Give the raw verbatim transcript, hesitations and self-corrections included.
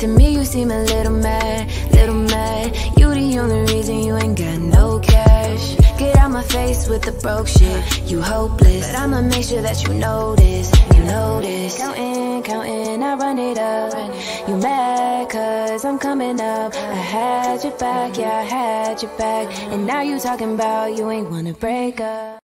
To me you seem a little mad, little mad. You the only reason you ain't got no cash. Get out my face with the broke shit, you hopeless. But I'ma make sure that you notice, you notice. Counting, counting, I run it up. You mad cause I'm coming up. I had your back, yeah I had your back. And now you talking about you ain't wanna break up.